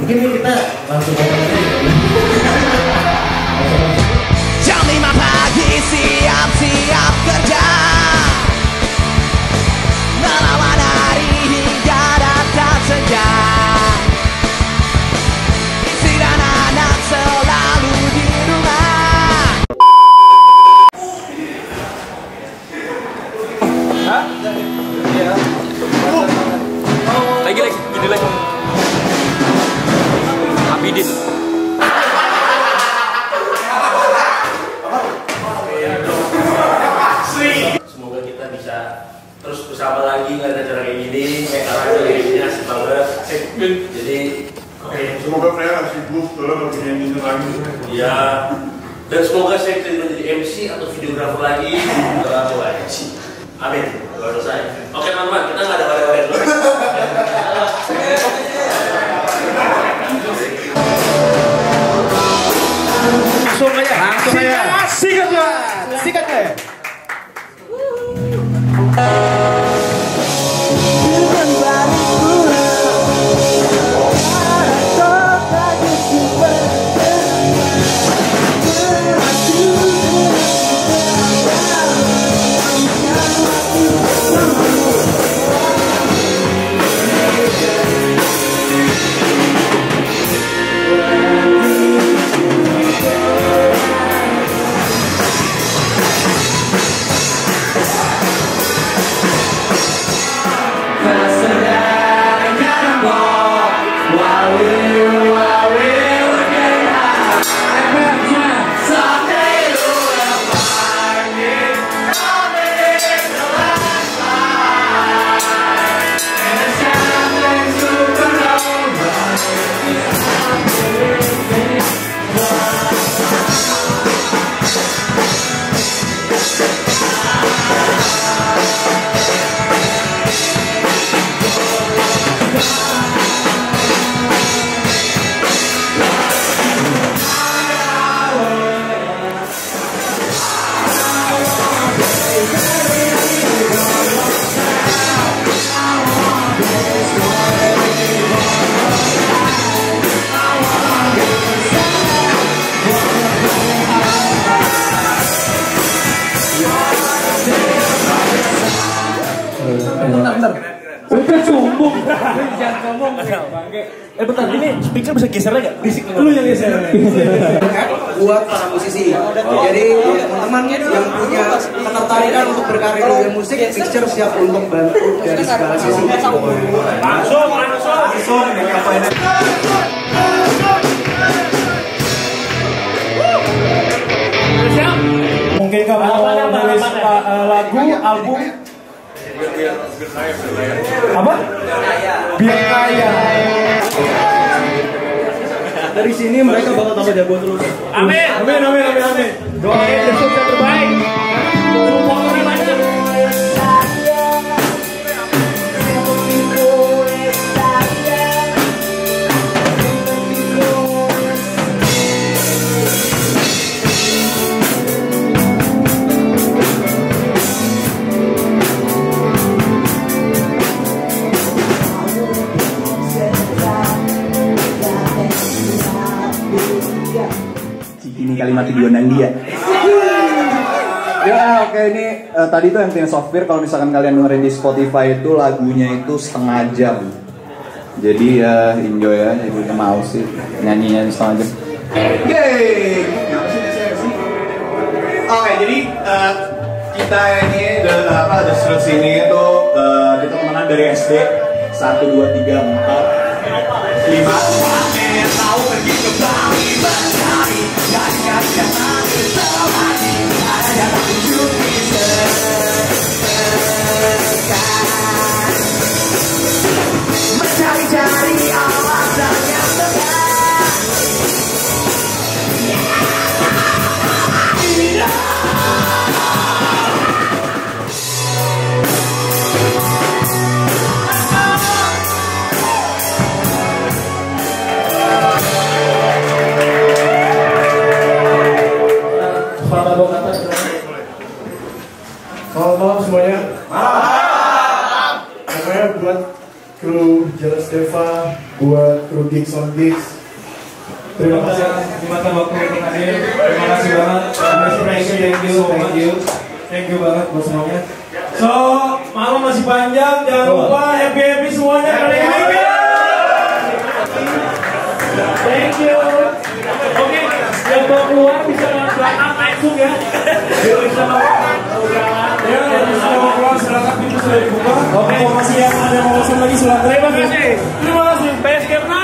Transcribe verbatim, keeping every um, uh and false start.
Mungkin kita langsung jam lima pagi siap-siap kerja, melawan hari hingga datang senja. Istri dan anak selalu di rumah. Hah? Iya. Lagi lagi, gini lagi. Abidin. Semoga kita bisa terus bersama lagi nggak ada acara kayak gini, kayak karena kayak gini asik banget. Jadi oke, semoga saya sibuk kalau nggak punya ini lagi. Iya. Dan semoga saya bisa menjadi M C atau videografer lagi. Amin. Kalau selesai. Oke teman-teman, kita nggak ada bareng-bareng dulu. Langsung aja, langsung aja. Sikat ya, sikat ya. bentar. Udah sombong. Jangan sombong. Eh bentar, ini speaker bisa geser nggak? Bisik lu yang geser. Buat para musisi. Jadi teman-teman yang punya ketertarikan untuk berkarir di musik, Picture siap untuk bantu dari segala sisi. Langsung, langsung, langsung. Mungkin kamu nulis lagu, album apa? Biar kaya. Dari sini mereka bakal tambah jago terus. Amin. Amin, amin, amin, amin. Doain Yesus yang terbaik. Supporternya banyak. Ini kalimat tujuan dia. Ya oke, ini uh, tadi tuh yang punya software, kalau misalkan kalian dengerin di Spotify itu lagunya itu setengah jam. Jadi ya uh, enjoy ya, jadi mau sih nyanyinya setengah jam. Yeay. Oke, jadi uh, kita ini udah apa ada terus ini itu uh, kita temenan dari S D satu dua tiga empat lima. Tahu pergi ke Bali mencari dan kasih mati selagi ada yang tunjuk bisa mencari-cari alasan yang tepat. Gigs. Terima kasih terima kasih waktu untuk hadir. Terima kasih banget. Thank you, thank you, thank you, thank you banget buat semuanya. So malam masih panjang, jangan lupa happy happy semuanya kali ini. Thank you. Oke, yang mau keluar bisa belakang langsung ya. Bisa ya, yang bisa mau keluar silakan pintu sudah dibuka. Oke, masih yang ada mau pesan lagi silakan. Terima kasih. Terima kasih. P S K